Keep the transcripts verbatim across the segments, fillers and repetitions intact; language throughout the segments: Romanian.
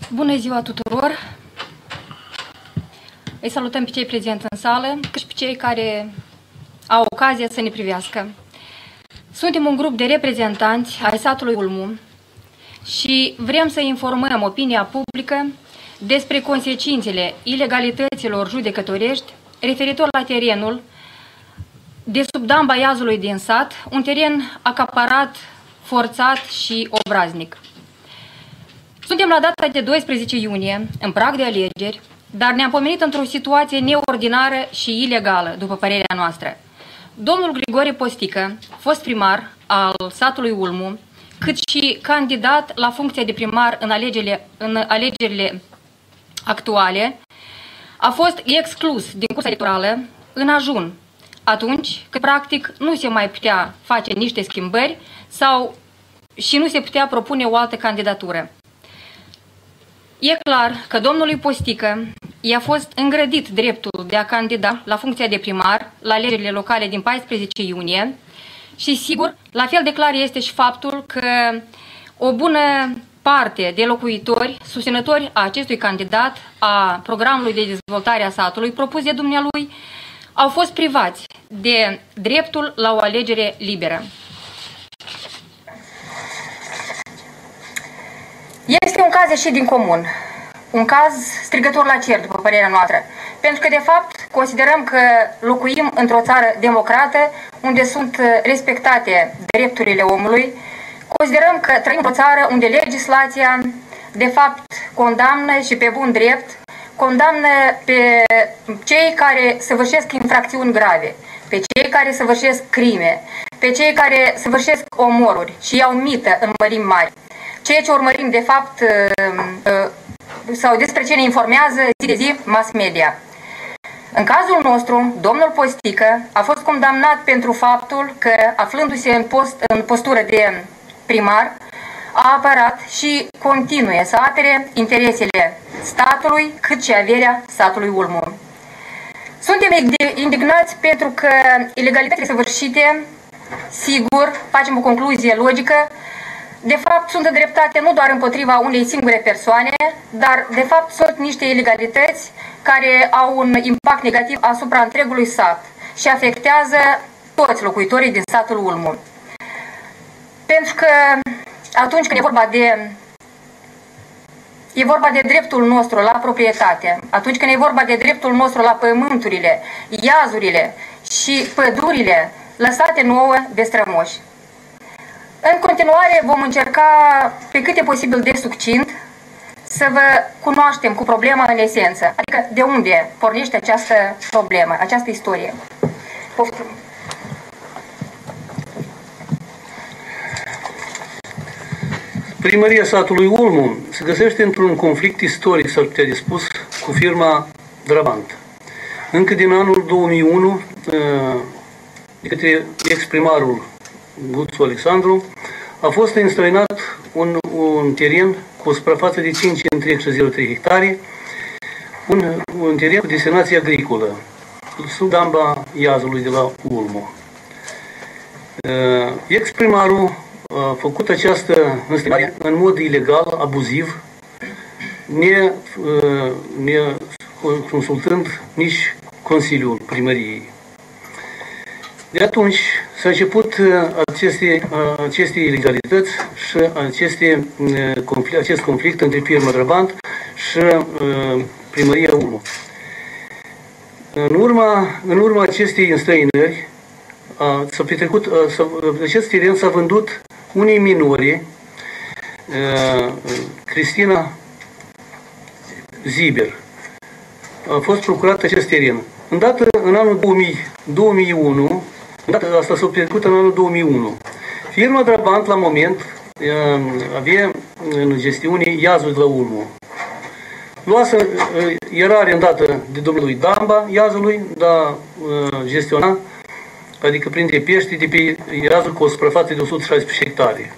Bună ziua tuturor! Îi salutăm pe cei prezenți în sală, cât și pe cei care au ocazia să ne privească. Suntem un grup de reprezentanți ai satului Ulmu și vrem să informăm opinia publică despre consecințele ilegalităților judecătorești referitor la terenul de sub damba Iazului din sat, un teren acaparat, forțat și obraznic. Suntem la data de doisprezece iunie, în prag de alegeri, dar ne-am pomenit într-o situație neordinară și ilegală, după părerea noastră. Domnul Grigore Postică, fost primar al satului Ulmu, cât și candidat la funcția de primar în alegerile, în alegerile actuale, a fost exclus din cursa electorală în ajun, atunci când practic nu se mai putea face niște schimbări sau și nu se putea propune o altă candidatură. E clar că domnului Postică i-a fost îngrădit dreptul de a candida la funcția de primar la alegerile locale din paisprezece iunie și sigur, la fel de clar este și faptul că o bună parte de locuitori, susținători a acestui candidat, a programului de dezvoltare a satului propus de dumnealui, au fost privați de dreptul la o alegere liberă. Este un caz ieșit din comun, un caz strigător la cer, după părerea noastră, pentru că, de fapt, considerăm că locuim într-o țară democrată, unde sunt respectate drepturile omului, considerăm că trăim într-o țară unde legislația, de fapt, condamnă și pe bun drept, condamnă pe cei care săvârșesc infracțiuni grave, pe cei care săvârșesc crime, pe cei care săvârșesc omoruri și iau mită în mărimi mari. Ceea ce urmărim, de fapt, sau despre ce ne informează zi de zi mass media. În cazul nostru, domnul Postică a fost condamnat pentru faptul că, aflându-se în, post, în postură de primar, a apărat și continuă să apere interesele statului, cât și averea satului Ulmu. Suntem indignați pentru că ilegalitățile săvârșite, sigur, facem o concluzie logică, de fapt sunt îndreptate nu doar împotriva unei singure persoane, dar de fapt sunt niște ilegalități care au un impact negativ asupra întregului sat și afectează toți locuitorii din satul Ulmu. Pentru că atunci când e vorba de E vorba de dreptul nostru la proprietate, atunci când e vorba de dreptul nostru la pământurile, iazurile și pădurile lăsate nouă de strămoși. În continuare vom încerca pe cât e posibil de succint să vă cunoaștem cu problema în esență, adică de unde pornește această problemă, această istorie. Poftim. Primăria satului Ulmu se găsește într-un conflict istoric, s-ar putea de spus, cu firma Drabant. Încă din anul două mii unu, de către ex-primarul Guțu Alexandru, a fost înstrăinat un, un teren cu o suprafață de cinci virgulă trei zero trei hectare, un, un teren cu destinație agricolă, sub damba Iazului de la Ulmu. Ex-primarul a făcut această înstrăinare în mod ilegal, abuziv, ne, ne consultând nici Consiliul Primăriei. De atunci s-a început aceste, aceste ilegalități și aceste, acest conflict între firma Drabant și Primăria Ulmu. În urma, în urma acestei înstrăinări, s-a petrecut, acest teren s-a vândut unei minori, Cristina Ziber. A fost procurat acest teren. Îndată, în anul două mii unu, îndată, asta s-a petrecut în anul două mii unu, firma Drabant, la moment, avea în gestiune Iazul de la Ulmu. Luase, era arendată de domnului Damba Iazului, dar gestiona, adică prinde pești de pe Iazul cu o suprafață de o sută șaisprezece hectare.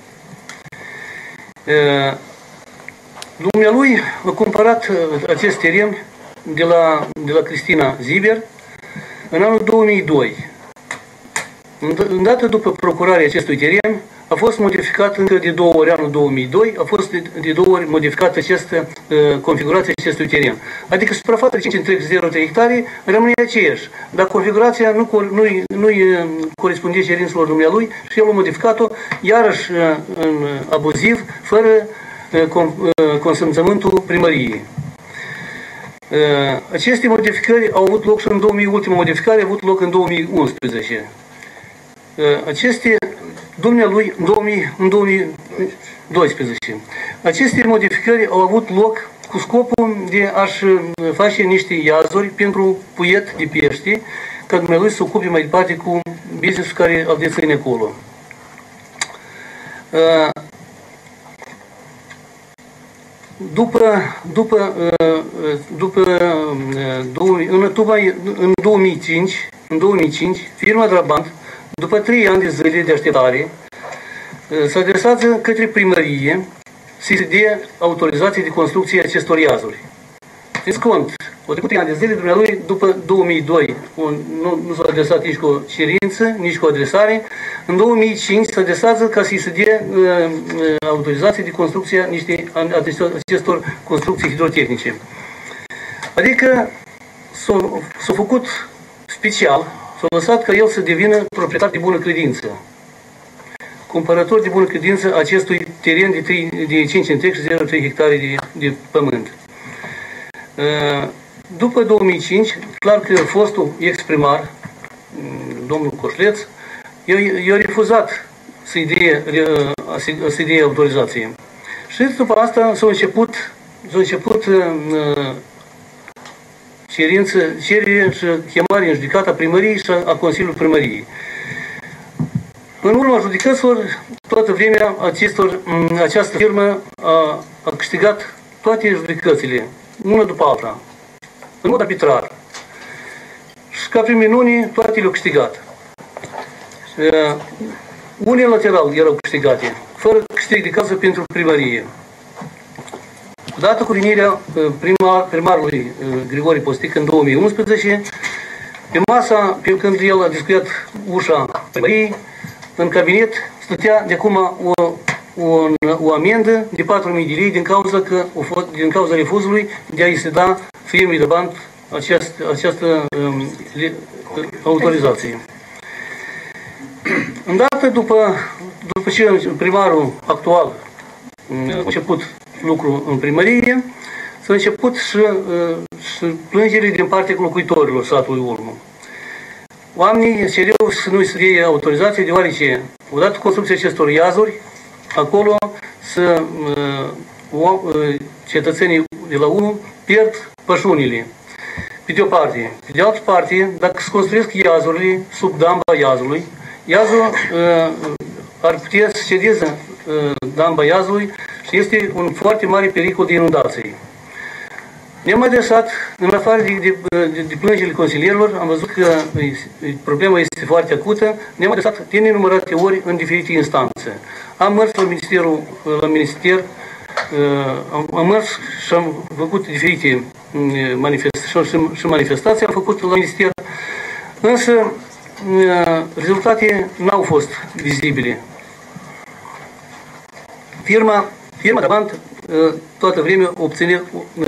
Dumnealui a cumpărat acest teren de la, de la Cristina Ziber în anul două mii doi. Îndată după procurarea acestui teren, a fost modificat încă de două ori anul două mii doi, a fost de, de două ori modificată această uh, configurație acestui teren. Adică suprafața de cinci virgulă zero trei hectare rămâne aceeași, dar configurația nu, nu, nu corespunde cerințelor dumnealui și el a modificat-o iarăși uh, în abuziv, fără uh, con, uh, consimțământul primăriei. Uh, aceste modificări au avut loc și în două mii, ultima modificare a avut loc în două mii unsprezece. Uh, aceste dumnealui în, două mii, în două mii doisprezece. Aceste modificări au avut loc cu scopul de a-și face niște iazuri pentru puiet de pește, ca dumnealui să se ocupe mai departe cu business-ul care îl deține acolo. Uh, După, după, după, în, în două mii cinci, în două mii cinci, firma Drabant, după trei ani de zile de așteptare, se adresează către primărie să se dea autorizație de construcție acestor iazuri. Țineți cont, o trecut trei ani de zile, dumnealui, după două mii doi, nu, nu s-a adresat nici cu o cerință, nici cu o adresare. În două mii cinci se adresează ca să se dea uh, autorizație de construcție niște, acestor construcții hidrotehnice. Adică s-a făcut special, s-a lăsat ca el să devină proprietar de bună credință, cumpărător de bună credință acestui teren de, trei, de cinci virgulă zero trei hectare de, de pământ. După două mii cinci, clar că fostul ex-primar, domnul Coșleț, i-a refuzat să-i dea, să-i dea autorizație. Și după asta s-a început, s-a început cerință, cerere și chemare în judecata primăriei și a Consiliului Primăriei. În urma judecăților, toată vremea acestor, această firmă a, a câștigat toate judecățile, una după alta, în mod arbitrar. Și ca prin minune, toate le-au câștigat. Uh, unilateral erau câștigate, fără câștig de cauză pentru primărie. Odată cu venirea uh, primar, primarului uh, Grigore Postic în două mii unsprezece, pe masa, pe când el a discutat ușa primăriei, în cabinet stătea de acum o, o, o amendă de patru mii de lei din cauza, că, din cauza refuzului de a-i se da firmei de bani această, această um, le, autorizație. Îndată după, după ce primarul actual a început lucru în primărie, s-a început și, și plângere din partea locuitorilor satului Urmă. Oamenii cereau să nu-i se dea autorizație, deoarece, odată cu construcția acestor iazuri, acolo să, uh, uh, cetățenii de la unu pierd pășunile, pe de o parte. Pe de altă parte, dacă se construiesc iazurile sub damba iazului, iazul uh, ar putea să cedeze uh, damba iazului și este un foarte mare pericol de inundații. Ne-am adresat, în afară de, de, de, de plângerile consilierilor, am văzut că problema este foarte acută, ne-am adresat de nenumărate ori în diferite instanțe. Am mers la Ministerul, la Minister, am, am mers și am făcut diferite manifestații și, și manifestații, am făcut la Minister, însă rezultate n-au fost vizibile. Firma, firma Drabant toată vremea obține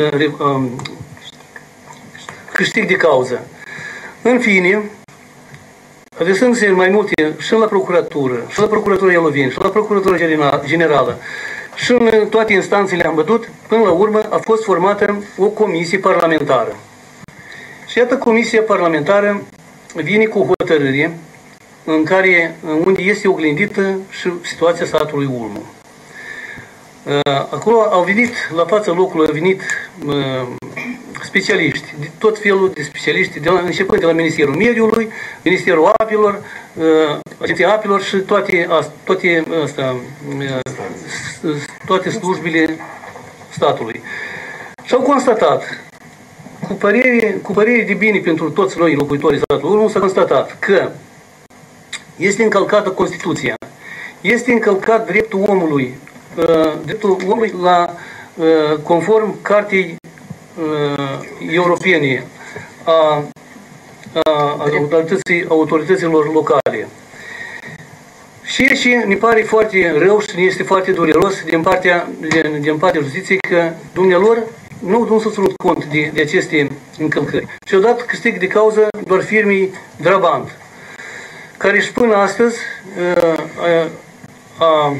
câștig de cauză. În fine, adresându-se mai multe și la procuratură, și la procuratura Eloveni, și la procuratura generală, și în toate instanțele am văzut, până la urmă a fost formată o comisie parlamentară. Și iată, comisia parlamentară vine cu o hotărâre în care, unde este oglindită și situația satului Ulmu. Acolo au venit, la fața locului au venit uh, specialiști, de tot felul de specialiști, de la, începând de la Ministerul Mediului, Ministerul Apelor, uh, Agenția Apelor și toate, toate, asta, uh, toate slujbile statului. Și au constatat, cu părere, cu părere de bine pentru toți noi locuitorii statului Urmă, s-a constatat că este încălcată Constituția, este încălcat dreptul omului, dreptul omului la, conform Cartei Europene a, a autorității, autorităților locale. Și ce ne pare foarte rău și ne este foarte dureros din partea, din, din partea justiției că dumnealor nu, nu s-au ținut cont de, de aceste încălcări. Și odată câștig de cauză doar firmei Drabant, care și până astăzi a, a,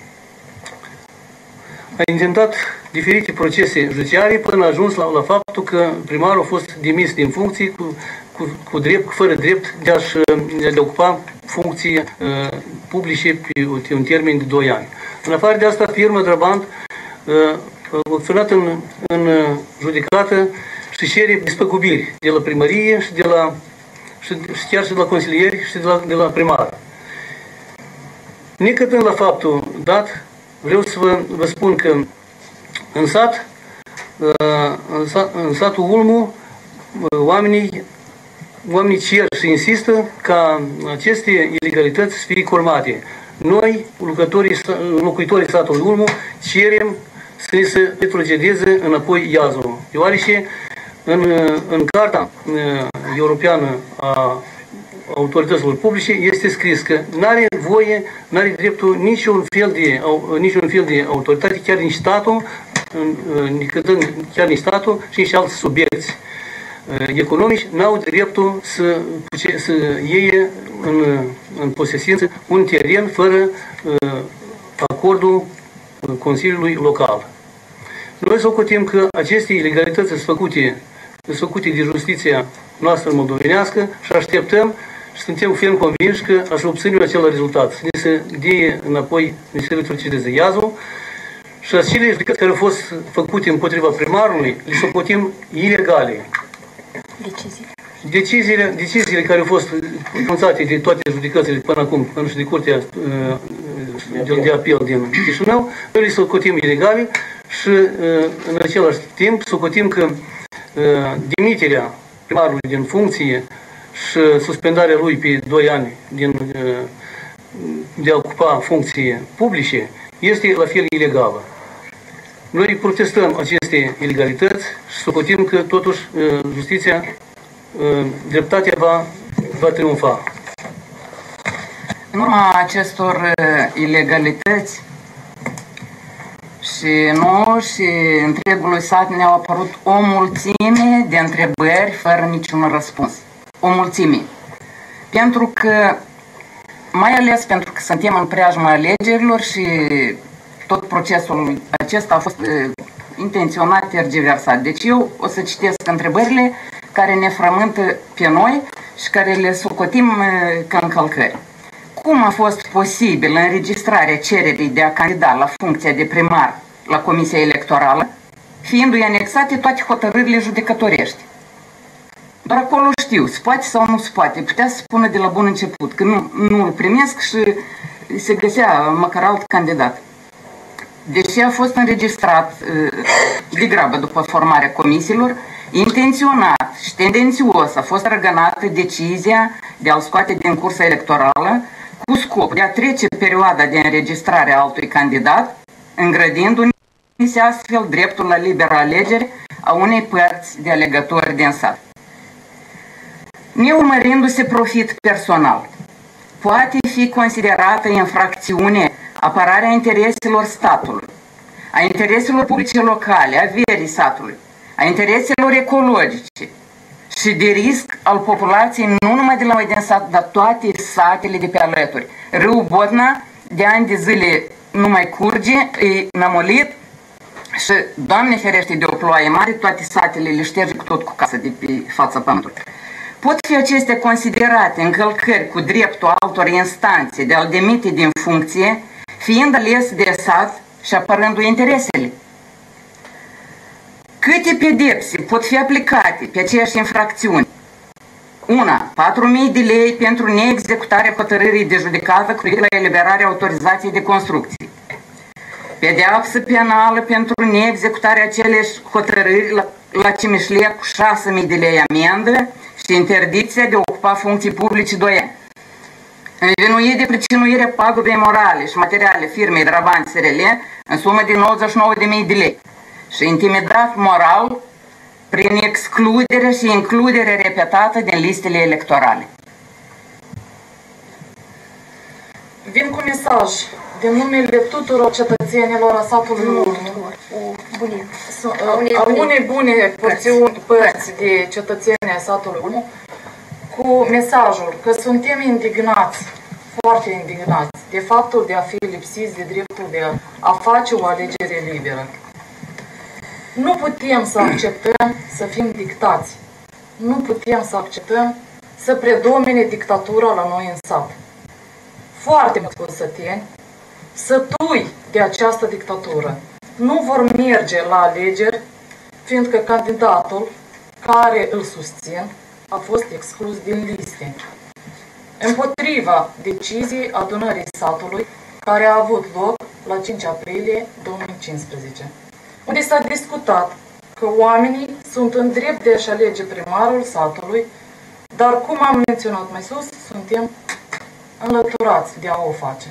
a intentat diferite procese judiciare până a ajuns la, la faptul că primarul a fost demis din funcție cu, cu, cu drept, cu fără drept de a-și de a ocupa funcții uh, publice pe un termen de doi ani. În afară de asta, firma Drabant uh, a acționat în, în judecată și cere despăgubiri de la primărie și de la și, și chiar și de la consilieri și de la, de la primar. Necătând la faptul dat, vreau să vă, vă spun că în sat, în, sat, în satul Ulmu, oamenii, oamenii cer și insistă ca aceste ilegalități să fie colmate. Noi, lucrătorii, locuitorii satului Ulmu, cerem să se retrocedeze înapoi iazul. Deoarece în, în Carta Europeană a autorităților publice este scris că nu are voie, nu are dreptul niciun fel de, niciun fel de autoritate, chiar nici statul, chiar nici statul și nici alți subiecti economici n-au dreptul să, să iei în, în posesință un teren fără acordul Consiliului Local. Noi socotim că aceste ilegalități sunt făcute, sunt făcute de justiția noastră moldovenească și așteptăm și suntem ferm convinși că așa obținem acel rezultat. Să ne se dea înapoi, ne se retrocedeze iazul și acele judecăți care au fost făcute împotriva primarului, le socotim ilegale. Deciziile. Deciziile, deciziile care au fost pronunțate de toate judecățile până acum, până și de Curtea de, de Apel din Chișinău, noi le socotim ilegale și în același timp socotim că demiterea primarului din funcție și suspendarea lui pe doi ani din, de a ocupa funcții publice este la fel ilegală. Noi protestăm aceste ilegalități și socotim că totuși justiția, dreptatea va, va triumfa. În urma acestor ilegalități și nouă și întregului sat ne-au apărut o mulțime de întrebări fără niciun răspuns. O mulțime. Pentru că, mai ales pentru că suntem în preajma alegerilor și tot procesul acesta a fost uh, intenționat tergiversat. Deci eu o să citesc întrebările care ne frământă pe noi și care le socotim uh, ca încălcări. Cum a fost posibil înregistrarea cererii de a candida la funcția de primar la Comisia Electorală, fiindu-i anexate toate hotărârile judecătorești? Doar acolo știu, se poate sau nu se poate. Putea să spună de la bun început că nu, nu îl primesc și se găsea măcar alt candidat. Deși a fost înregistrat de grabă după formarea comisiilor, intenționat și tendențios a fost răgănată decizia de a-l scoate din cursa electorală cu scop de a trece perioada de înregistrare a altui candidat, îngrădindu-se astfel dreptul la liberă alegere a unei părți de alegători din sat. Neurmărindu-se profit personal, poate fi considerată infracțiune apărarea intereselor statului, a intereselor publice locale, a averii satului, a intereselor ecologice și de risc al populației nu numai de la noi din sat, dar toate satele de pe alături. Râul Botna de ani de zile nu mai curge, e nămolit și, Doamne ferește de o ploaie mare, toate satele le șterge cu tot cu casă de pe fața pământului. Pot fi acestea considerate încălcări cu dreptul altor instanțe de a-l demite din funcție, fiind ales de sat și apărându-i interesele. Câte pedepse pot fi aplicate pe aceeași infracțiuni? Una. patru mii de lei pentru neexecutarea hotărârii de judecată cu privire la eliberarea autorizației de construcții. Pedeapsă penală pentru neexecutarea aceleași hotărâri la, la Cimișlea cu șase mii de lei amendă și interdicția de a ocupa funcții publice doi ani. Învinuit de pricinuirea pagubei morale și materiale firmei Drabant S R L în sumă de nouăzeci și nouă de mii de lei și intimidat moral prin excludere și includere repetată din listele electorale. Vin cu mesaj din numele tuturor cetățenilor a satului Ulmu, a unei bune porțiuni, părți de cetățeni ai satului Ulmu, cu mesajul că suntem indignați, foarte indignați, de faptul de a fi lipsiți de dreptul de a face o alegere liberă. Nu putem să acceptăm să fim dictați. Nu putem să acceptăm să predomine dictatura la noi în sat. Foarte mulți săteni, sătui de această dictatură, nu vor merge la alegeri, fiindcă candidatul care îl susțin a fost exclus din liste, împotriva deciziei adunării satului care a avut loc la cinci aprilie două mii cincisprezece, unde s-a discutat că oamenii sunt în drept de a-și alege primarul satului, dar, cum am menționat mai sus, suntem înlăturați de a o face.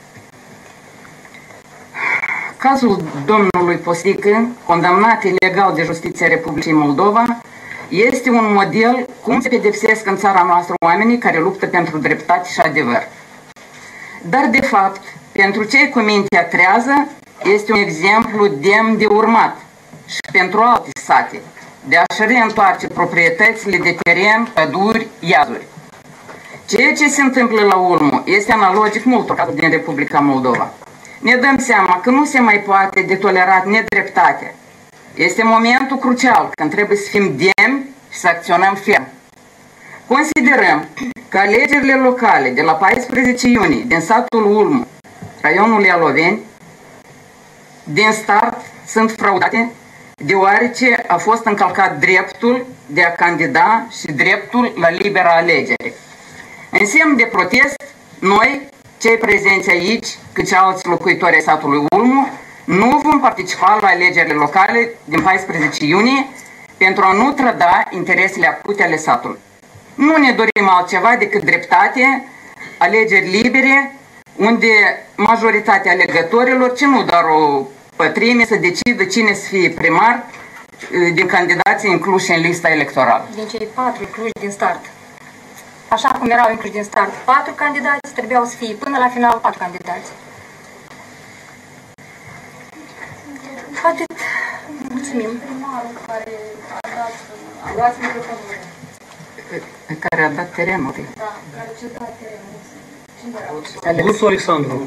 Cazul domnului Postică, condamnat ilegal de Justiția Republicii Moldova, este un model cum se pedepsesc în țara noastră oamenii care luptă pentru dreptate și adevăr. Dar, de fapt, pentru cei cu mintea trează, este un exemplu demn de urmat și pentru alte sate, de a-și reîntoarce proprietățile de teren, păduri, iazuri. Ceea ce se întâmplă la Ulmu este analogic multor cazuri din Republica Moldova. Ne dăm seama că nu se mai poate de tolerat nedreptatea. Este momentul crucial când trebuie să fim demni și să acționăm ferm. Considerăm că alegerile locale de la paisprezece iunie din satul Ulmu, raionul Ialoveni, din start sunt fraudate, deoarece a fost încălcat dreptul de a candida și dreptul la libera alegere. În semn de protest, noi, cei prezenți aici, cât și alți locuitori ai satului Ulmu, nu vom participa la alegerile locale din paisprezece iunie pentru a nu trăda interesele acute ale satului. Nu ne dorim altceva decât dreptate, alegeri libere, unde majoritatea alegătorilor, ci nu doar o pătrime, să decidă cine să fie primar din candidații incluși în lista electorală. Din cei patru incluși din start. Așa cum erau incluși din start patru candidați, trebuiau să fie până la final patru candidați. Atât. Mulțumim. Care a dat terenul. Da, care ce a dat terenul. Guțu Alexandru.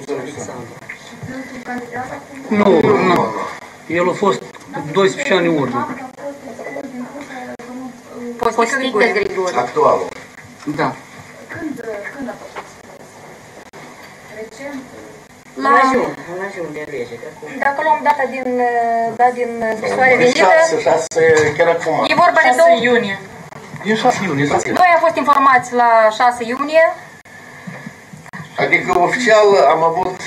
Nu, nu. El a fost doisprezece ani în urmă. Postică Grigore. Actualul. Da. Când, când a fost? Recent? La ajun, în ajun de lege. Dacă luăm data din, da, din scrisoare venită, chiar acum. e vorba de șase iunie. Din șase iunie. Noi am fost informați la șase iunie. Adică oficial am avut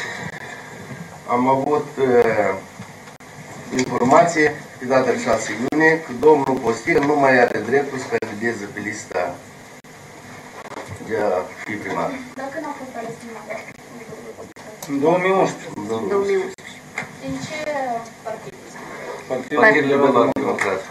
am avut uh, informație pe data de șase iunie că domnul Postică nu mai are dreptul să candideze pe lista de a fi primar. Dar când a fost ales primar? În două mii unsprezece. două mii unsprezece. Din ce partid? Partidul Liberal Democrat.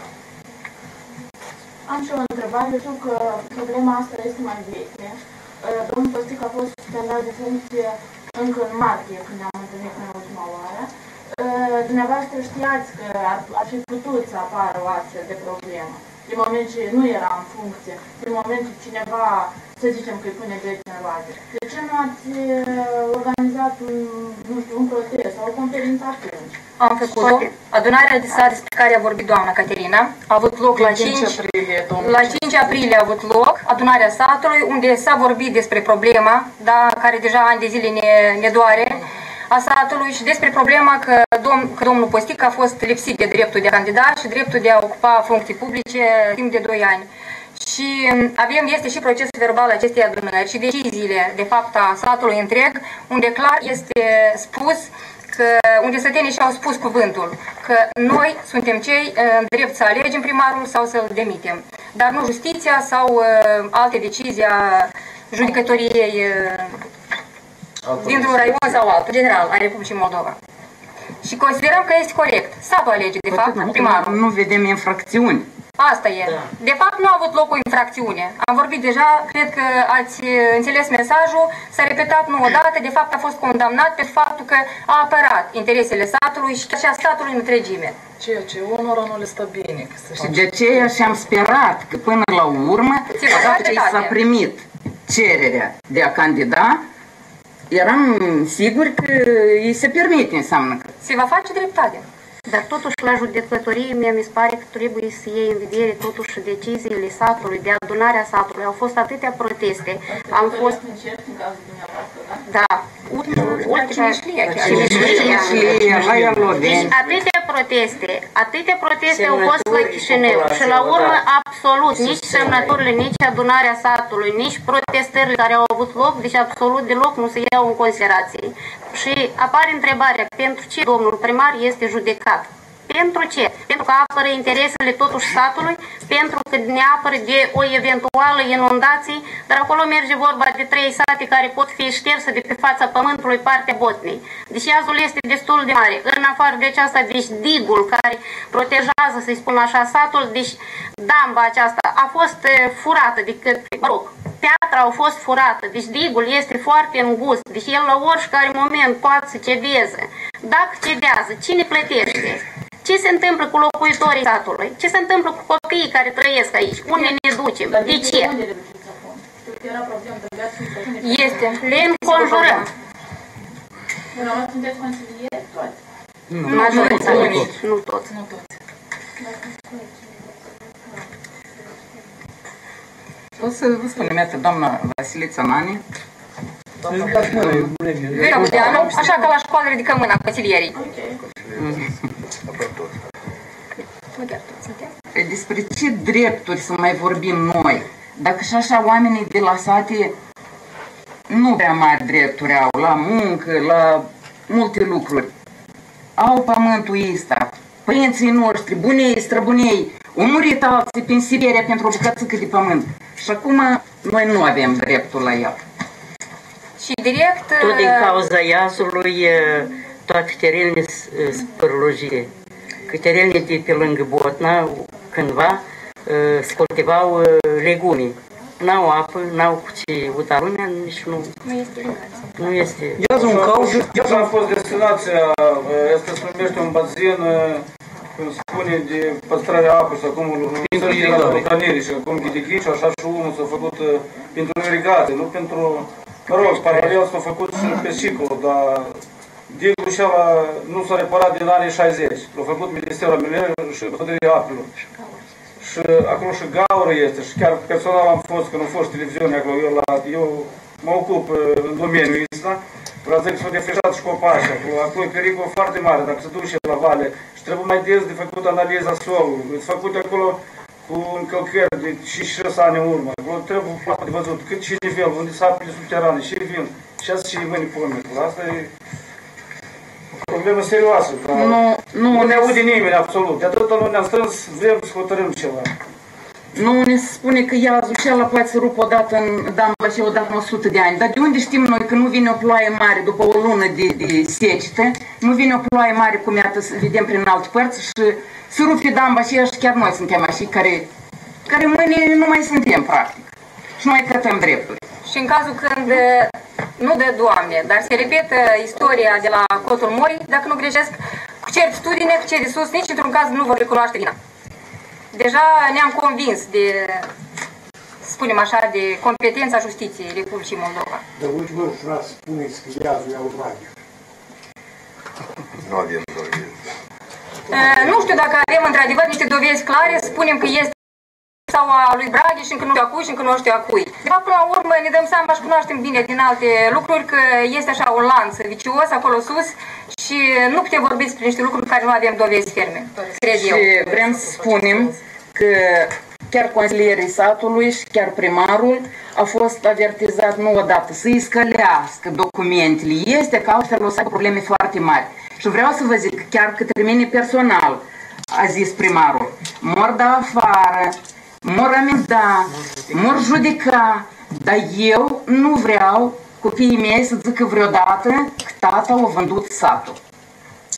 Am și o întrebare. Eu știu că problema asta este mai veche. Domnul Postică a fost suspendat de funcție încă în martie, când ne-am întâlnit în ultima oară. Dumneavoastră știați că ar, ar fi putut să apară o astfel de problemă. Din moment ce nu era în funcție, din moment ce cineva, să zicem că îi pune drept în roate. De ce nu ați organizat un, nu știu, un protest sau o conferință atunci? Am făcut-o. Adunarea de sat despre care a vorbit doamna Caterina a avut loc la cinci aprilie, la cinci aprilie a avut loc adunarea satului, unde s-a vorbit despre problema, da, care deja ani de zile ne, ne doare, a satului, și despre problema că, domn, că domnul Postică a fost lipsit de dreptul de a candida și dreptul de a ocupa funcții publice timp de doi ani. Și avem, este și procesul verbal acestei adunări și deciziile, de fapt, a satului întreg, unde clar este spus că, unde sătenii și-au spus cuvântul, că noi suntem cei în drept să alegem primarul sau să-l demitem, dar nu justiția sau uh, alte decizii a judecătoriei uh, dintr-un raion sau altul, general, a Republicii Moldova. Și considerăm că este corect. Satul alege, de fapt, primarul. Nu vedem infracțiuni. Asta e. Da. De fapt, nu a avut loc o infracțiune. Am vorbit deja, cred că ați înțeles mesajul, s-a repetat nu odată, de fapt a fost condamnat pe faptul că a apărat interesele satului și a statului în întregime. Ceea ce unora nu le stă bine. Și de aceea și-am sperat că până la urmă, odată ce s-a primit cererea de a candida, eram sigur că îi se permite, înseamnă că... Se va face dreptate. Dar totuși la judecătorie mi se pare că trebuie să iei în vedere totuși deciziile satului, de adunarea satului. Au fost atâtea proteste. Am fost... Da. Ultimele șlie. Deci atâtea proteste, atâtea proteste au fost la Chișinău și la urmă absolut nici semnăturile, nici adunarea satului, nici protestările care au avut loc, deci absolut deloc nu se iau în considerație. Și apare întrebarea, pentru ce domnul primar este judecat? Pentru ce? Pentru că apără interesele totuși satului, pentru că ne apără de o eventuală inundație, dar acolo merge vorba de trei sate care pot fi șterse de pe fața pământului partea Botnei. Deci iazul este destul de mare. În afară de aceasta, deci digul care protejează, să-i spun așa, satul, deci damba aceasta a fost furată de către, mă rog, piatra a fost furată, deci digul este foarte îngust, deci el la oricare moment poate să cedeze. Dacă cedează, cine plătește? Ce se întâmplă cu locuitorii satului? Ce se întâmplă cu copiii care trăiesc aici? Unde ne ducem? De ce? Este. Le înconjurăm. Sunteți consilieri toți? Nu, nu toți. Nu toți. O să vă spun, numeată doamna Vasilița Nani. Așa ca la școală ridicăm mâna consilierii. Despre ce drepturi să mai vorbim noi? Dacă și așa oamenii de la sate nu prea mari drepturi au, la muncă, la multe lucruri. Au pământul ăsta, părinții noștri, bunei, străbunei, au murit alții prin Siberia pentru o bucățică de pământ. Și acum noi nu avem dreptul la el. Și direct... Tot din cauza iazului, toate terenele spărlogie. Că terenele de pe lângă Botna, cândva, se cultivau legume. N-au apă, n-au cu ce uita lumea, nici nu... Nu este irrigație. Nu este... Iazul în cauză, iazul a fost destinația, asta se numește un bazin, cum spune, de păstrarea apei sau cum pentru irigare. Și acum Ghidichici, așa și unul s-a făcut pentru irigare, nu pentru... Mă rog, paralel s-a făcut și pe ciclu, dar digul și ăla nu s-a reparat din anii șaizeci. L-a făcut Ministerul Aminării și Pădării Apelor. Și acolo și gaură este și chiar personal am fost, când au fost televiziune acolo, eu, la, eu mă ocup în domeniul ăsta, vreau să s-au defrișat și copaci acolo, acolo e pericol foarte mare, dacă se duce la vale și trebuie mai des de făcut analiza solului, sunt făcute acolo cu încălcări de cinci șase ani în urmă, acolo trebuie foarte văzut cât și nivel, unde s-a apele subterane, și vin, și asta și mâini pome, asta e o problemă serioasă, dar nu, nu, nu ne aude nimeni absolut, de atâta nu ne-am strâns, vrem să hotărâm ceva. Nu ne spune că iazul și ăla poate să rupă odată în damba și odată în o sută de ani. Dar de unde știm noi că nu vine o ploaie mare după o lună de, de secetă, nu vine o ploaie mare cum iată să vedem prin alte părți și să rupe damba și și chiar noi suntem așa care, care mâine nu mai suntem practic. Și noi cătăm drepturi. Și în cazul când, nu de Doamne, dar se repetă istoria de la Cotul Mori, dacă nu greșesc, cu certitudine, cu cei de sus, nici într-un caz nu vor recunoaște vina. Deja ne-am convins de, spunem așa, de competența justiției Republicii Moldova. Dar ultimul fraz spuneți că iazul iau bani. Nu avem dovezi. Nu știu dacă avem într-adevăr niște dovezi clare, spunem că este sau a lui Braghi și încă nu știu a cui și încă nu știu a cui. De fapt, până la urmă, ne dăm seama și cunoaștem bine din alte lucruri că este așa un lanț vicios acolo sus și nu putem vorbi despre niște lucruri care nu avem dovezi ferme, cred eu. Și vrem să spunem că chiar consilierii satului și chiar primarul a fost avertizat nu odată să-i scălească documentele. Este că altfel o să aibă probleme foarte mari. Și vreau să vă zic că chiar către mine personal, a zis primarul, mor da afară, mor amenda, mor judeca, dar eu nu vreau copiii mei să zică vreodată că tata a vândut satul.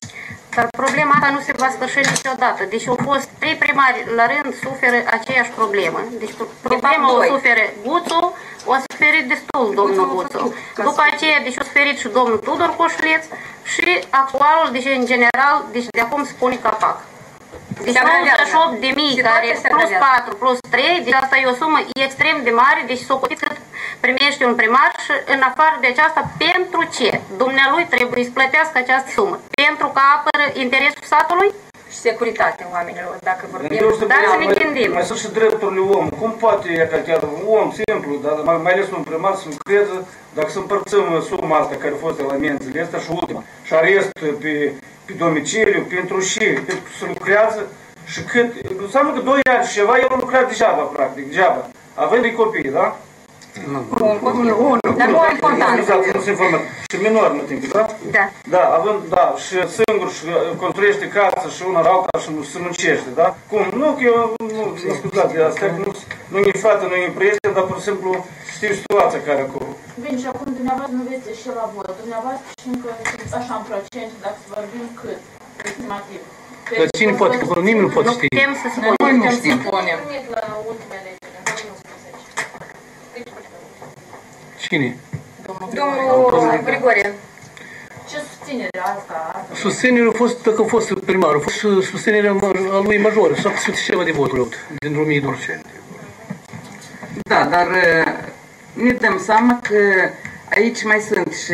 Dar problema asta nu se va sfârși niciodată. Deci au fost trei primari la rând suferă aceeași problemă. Deci problema o suferă Guțu, o suferit destul domnul Guțu. După aceea, deci o suferit și domnul Tudor Coșuleț și actualul, deci în general, deci de acum se pune capac. Deci nouăzeci și opt de mii care plus patru, plus trei, deci asta e o sumă extrem de mare, deci socotiți cât primește un primar și în afară de aceasta, pentru ce? Dumnealui trebuie să plătească această sumă. Pentru că apără interesul satului? Și securitatea oamenilor, dacă vorbim. Dar să ne gândim. Mai sunt și drepturile omului. Cum poate, ca chiar un om simplu, dar mai ales un primar să lucreze, dacă să împărțim suma asta care a fost de la amenziile astea și ultima, și arest pe, pe domiciliu, pentru și, pentru să lucrează, și cât, înseamnă că doi ani și ceva, el a lucrat degeaba, practic, degeaba, având de copii, da? Unul, dar nu important. Și minor, mă timp, da? Da. Da, având, da, și singur și construiește casă și una alta și se muncește, da? Cum? Nu, că eu, nu, nu scuzați de asta, că nu, nu e fată, nu e prieten, dar pur și simplu știu situația care acolo. Bine, și acum dumneavoastră nu veți și la vot. Dumneavoastră știm că așa în procent, dacă să vorbim cât, estimativ. Dar cine poate, că nimeni nu poate ști. Nu putem să spunem. Noi nu știm. La ultimele Cine? Domnul Grigore. Ce susținere asta? Susținerea a fost, dacă a fost primar, a fost susținerea a lui majoră, șapte sute și ceva de voturi din o mie două sute. Da, dar ne dăm seama că aici mai sunt și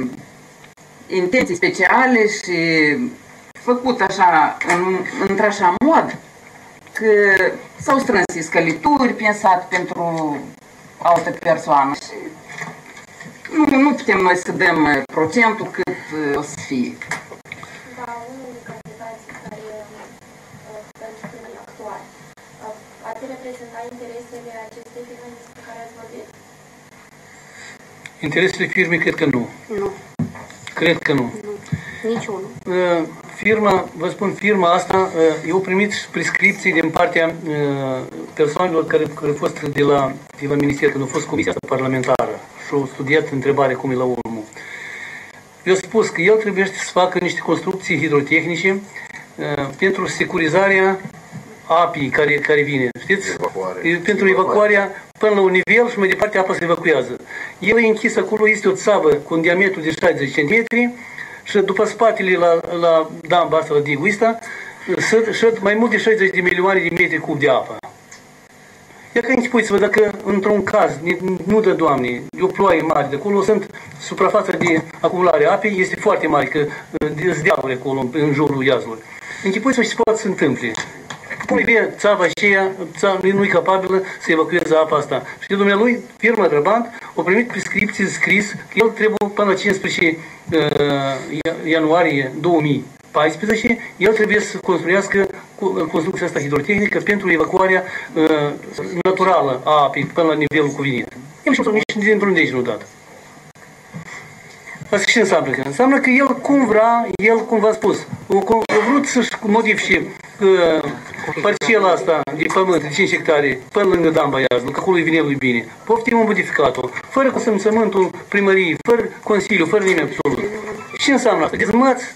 intenții speciale și făcut așa, în, într-așa mod, că s-au strâns scălituri pensat pentru altă persoană și nu, nu putem noi să dăm procentul cât o să fie. Da, unul din candidații care pentru primii actuali ați reprezenta interesele acestei firme despre care ați vorbit? Interesele firmei cred că nu. Nu. Cred că nu. Nu. Niciunul. Firma, vă spun, firma asta, eu primit prescripții din partea persoanelor care, care au fost de la, de la Minister, când a fost comisia asta parlamentară și au studiat întrebarea cum e la urmă. Eu spus că el trebuie să facă niște construcții hidrotehnice pentru securizarea apii care, care vine, știți? Evacuare. Pentru evacuarea până la un nivel și mai departe apa se evacuează. El e închis acolo, este o țavă cu un diametru de șaizeci centimetri și după spatele la, la damba asta, la digul ăsta, șed mai mult de șaizeci de milioane de metri cub de apă. Ia că închipuiți-vă, dacă într-un caz, nu dă Doamne, de o ploaie mare de acolo, sunt suprafața de acumulare a apei, este foarte mare, că sunt dealuri acolo, în jurul iazului. Închipuiți-vă ce se poate să întâmple. Pune țava aceea, țava nu e capabilă să evacueze apa asta. Și de dumnealui, firma Drabant a primit prescripții scris că el trebuie până la cincisprezece ianuarie două mii paisprezece, el trebuie să construiască construcția asta hidrotehnică pentru evacuarea uh, naturală a apei până la nivelul cuvenit. El și nici dintr-un de aici nu dat. Asta ce înseamnă? Înseamnă că el cum vrea, el cum v-a spus, a vrut să-și modifice uh, parcela asta de pământ de cinci hectare până lângă damba Iazul, că acolo îi vine lui bine. Poftim a modificat-o, fără consimțământul primăriei, fără consiliu, fără nimeni absolut. Ce înseamnă asta? Dezmăți?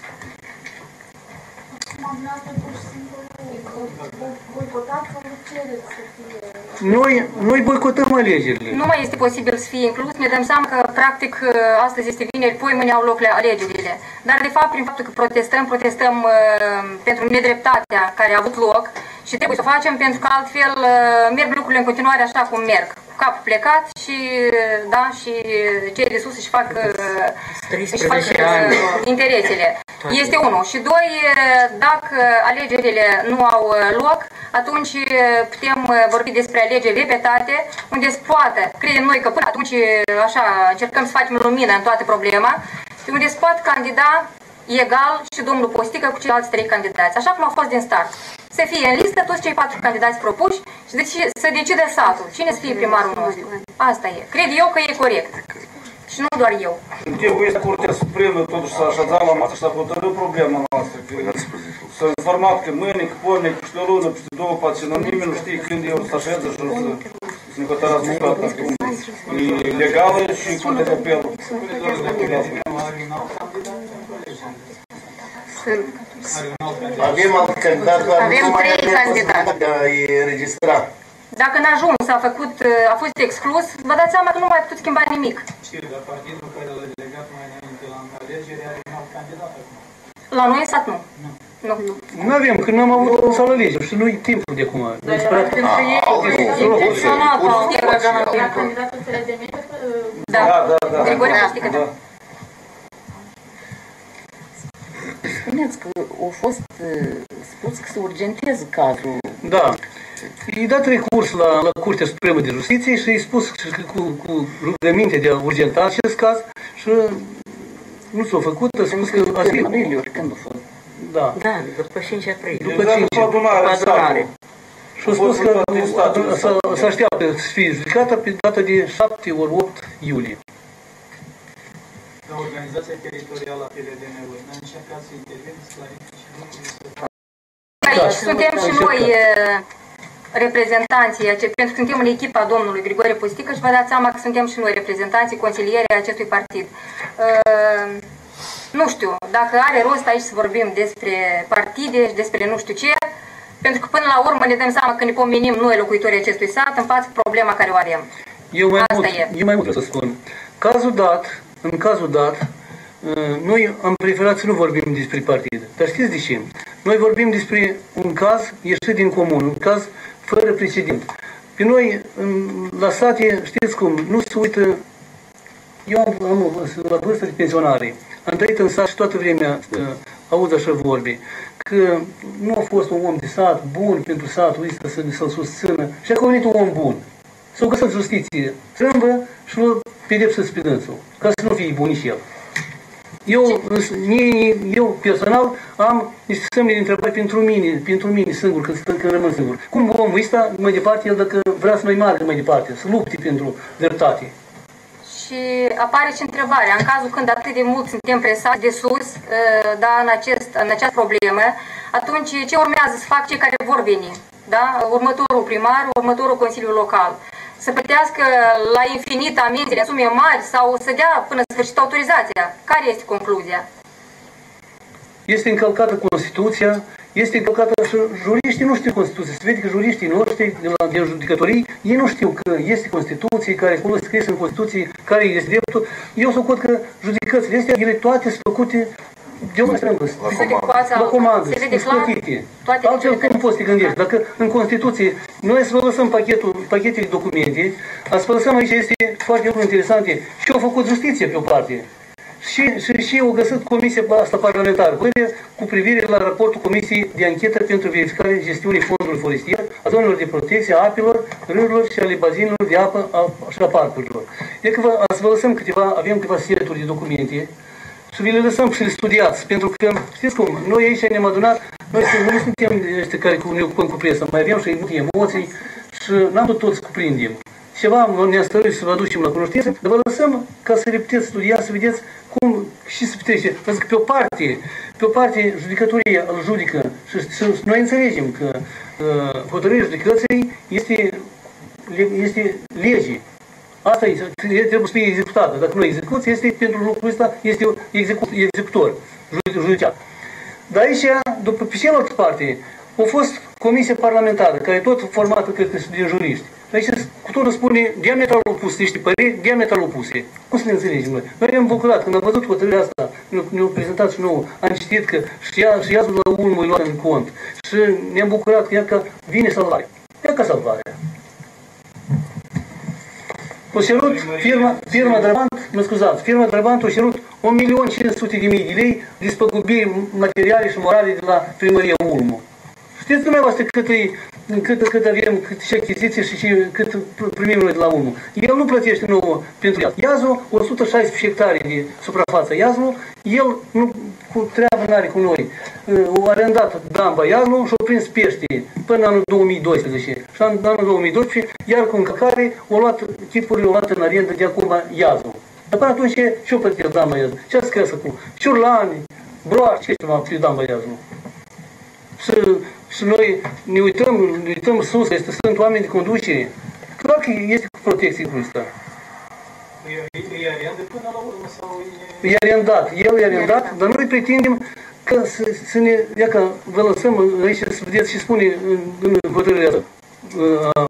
Noi, noi boicotăm alegerile. Nu mai este posibil să fie inclus, ne dăm seama că practic astăzi este vineri, poi mâine au loc alegerile. Dar de fapt, prin faptul că protestăm, protestăm uh, pentru nedreptatea care a avut loc și trebuie să o facem pentru că altfel uh, merg lucrurile în continuare așa cum merg. Cu capul plecat și, da, și cei de sus își fac, uh, își fac uh, interesele. Este unul. Și doi, dacă alegerile nu au loc, atunci putem vorbi despre alegeri repetate, unde se poate, credem noi că până atunci așa încercăm să facem lumină în toată problema, unde se poate candida egal și domnul Postică cu ceilalți trei candidați, așa cum a fost din start. Să fie în listă toți cei patru candidați propuși și deci să decide satul. Cine să fie primarul nostru? Asta e. Cred eu că e corect. Și nu doar eu. În timpul ăsta Curtea Supremă totuși s-a așezat la masă și s-a hotărât problema noastră. S-a informat că mâine, că porne, peste o lună, peste două, poate și nimeni nu știe când eu să așeză și să ne hotărească toată acum. E legală și Curtea de Apel. Avem alt candidat, dar Avem nu mai trei avem candidați. posibilitatea de a-i înregistra. Dacă n-a ajuns, a, făcut, a fost exclus, vă dați seama că nu mai putut schimba nimic. Ce, dar partidul care l-a delegat mai înainte la alegere are un alt candidat acum? La noi în sat nu. Nu. Nu. Nu avem, că n-am avut o sală lege și nu-i timpul de acum. Pentru ei, intenționat au întreagat Candidatul se demite? Da, da, da. Grigore Postică, da. Spuneți că a fost spus că se urgentează cazul. Da. I-a dat recurs la, la Curtea Supremă de Justiție și i-a spus cu, cu rugăminte de a urgenta acest caz și nu s-a făcut, a spus că a fi... Când a fost? Da. Da, după cinci aprilie. După cinci adunare. Și a spus că să așteaptă să fie judecată pe data de șapte ori opt iulie. La organizația teritorială a P L D N-ului, n-a încercat să intervine, să clarifice lucrurile. Aici suntem și noi reprezentanții, pentru că suntem în echipa domnului Grigore Postică și vă dați seama că suntem și noi reprezentanții, consilierii acestui partid. Nu știu, dacă are rost aici să vorbim despre partide și despre nu știu ce, pentru că până la urmă ne dăm seama că ne pomenim noi locuitorii acestui sat în față problema care o avem. Eu mai, Asta mult, e. eu mai mult să spun. Cazul dat, în cazul dat, noi am preferat să nu vorbim despre partid. Dar știți de ce? Noi vorbim despre un caz ieșit din comun, un caz fără precedent. Pe noi, în, la sate, știți cum, nu se uită. Eu am, am la vârstă de pensionare. Am trăit în sat și toată vremea uh, aud așa vorbe. Că nu a fost un om de sat bun pentru satul ăsta să, să-l susțină. Și a venit un om bun. S-a găsit justiție strâmbă și l-a pedepsit pe dânsul. Ca să nu fie bun nici el. Eu, eu personal am niște semne de întrebări pentru mine, pentru mine singur, când, când rămân singur. Cum omul ăsta, mai departe, el dacă vrea să mai meargă mai departe, să lupte pentru dreptate? Și apare și întrebarea, în cazul când atât de mult suntem presați de sus, da, în, acest, în această problemă, atunci ce urmează să fac cei care vor veni? Da? Următorul primar, următorul Consiliu Local. Să plătească la infinit amenzile, sume mari sau să dea până sfârșit autorizația. Care este concluzia? Este încălcată Constituția, este încălcată și juriștii nu știu Constituția. Se vede că juriștii noștri de la de judecătorii, ei nu știu că este Constituție, care acolo scris în Constituție, care este dreptul. Eu socot că judecățile astea, ele toate sunt făcute de o strâmbă, la comandă, scutite. Altfel cum poți să te gândești? Dacă în Constituție noi să vă lăsăm pachetul, pachetele de documente, să vă lăsăm aici este foarte lucruri interesante. Și au făcut justiție pe o parte. Și, și, și au găsit comisia asta parlamentară cu privire la raportul Comisiei de Anchetă pentru verificare gestiunii fondului forestier, a zonelor de protecție, a apelor, râurilor și ale bazinelor de apă a, și a parcurilor. E că vă, să vă lăsăm câteva, avem câteva seturi de documente și vi le lăsăm și le studiați, pentru că, știți cum, noi aici ne-am adunat, noi nu suntem ăștia care ne ocupăm cu presă, mai avem și multe emoții și n-am putut tot să cuprindem. Ceva ne-a stăruit să vă aducem la cunoștință, dar vă lăsăm ca să le puteți studia, să vedeți cum și se petrece. Pentru că pe o parte, pe o parte judecătoria îl judică și, și noi înțelegem că uh, hotărârea judecății este, este lege. Asta e, trebuie să fie executată. Dacă nu execuție, este pentru lucrul ăsta, este execu executor, judiciar. Dar aici, după pe cealaltă parte, a fost comisia parlamentară, care e tot formată, cred că, din juriști. Aici cu totul spune diametral opus, niște păreri diametral opuse. Cum să ne înțelegem noi? Noi ne-am bucurat când am văzut hotărârea asta, ne-au prezentat și nouă, am citit că și, ia, și iazul la urmă e luat în cont. Și ne-am bucurat că, că vine salvarea. Ia ca salvarea. O cerut firma, firma Drabant, mă scuzați, firma Drabant a cerut un milion cinci sute de mii de lei despăgubiri materiale și morale de la primăria Ulmu. Știți dumneavoastră cât, e, cât, cât avem, cât și achiziții și, și cât primim noi de la Ulmu. El nu plătește nouă pentru iaz. Iazul, o sută șaisprezece hectare de suprafață. Iazul, el nu cu treabă n-are cu noi. O arendat Damba Iazul și-o prins pește până anul două mii doisprezece. Și în anul două mii doisprezece, iar cu încălcare, o luat chipurile, o luat în arendă de acum Iazul. Dar până atunci, ce-o plătit Damba Iazul? Ce-a scris acum? Ciurlani, broaci, ce ceva pe Damba Iazul? Și, și noi ne uităm, ne uităm sus, este, sunt oameni de conducere. Clar că este cu protecție cu ăsta. E arendă până la urmă sau e... E arendat, el e arendat, dar noi pretindem ca să, să ne, ia ca vă lăsăm aici să vedeți și spune în, în hotărârea